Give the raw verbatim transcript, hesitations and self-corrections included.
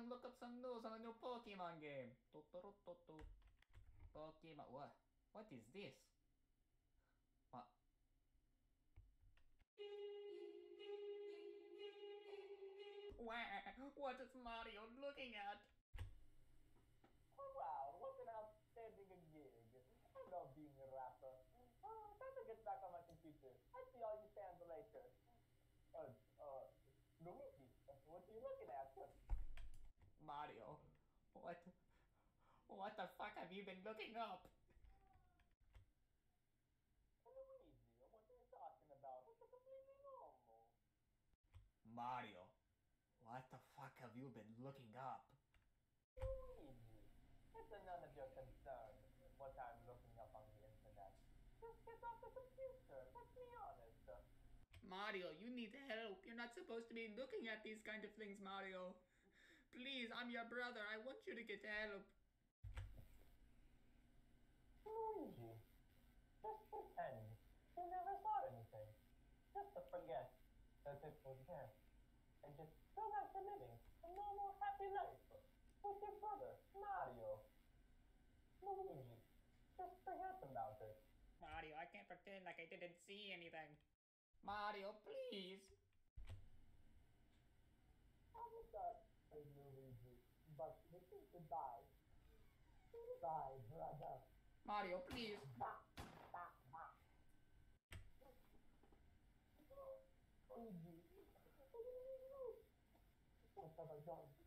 gonna look up some news on a new Pokemon game. Totorotото. Pokemon. What? What is this? What? Wow, what is Mario looking at? Oh wow, what an outstanding gig. I love being a rapper. Oh, time to get back on my computer. I'll see all you fans later. Uh, uh, Luigi, what are you looking at? Mario, what? What the fuck have you been looking up? Luigi, what are you talking about? It's completely normal. Mario, what the fuck have you been looking up? Luigi, it's none of your concern what I'm looking up on the internet. Just get off the computer, let's be honest. Mario, you need help. You're not supposed to be looking at these kind of things, Mario. Please, I'm your brother. I want you to get help. Luigi, just pretend you never saw anything. Just to forget that it was there. And just go back to living a normal, happy life with your brother, Mario. Luigi, just forget about it. Mario, I can't pretend like I didn't see anything. Mario, please. I'm sorry, Luigi, but you need to die. Die, brother. Mario, please. Bah, bah, bah. Luigi, what have I done?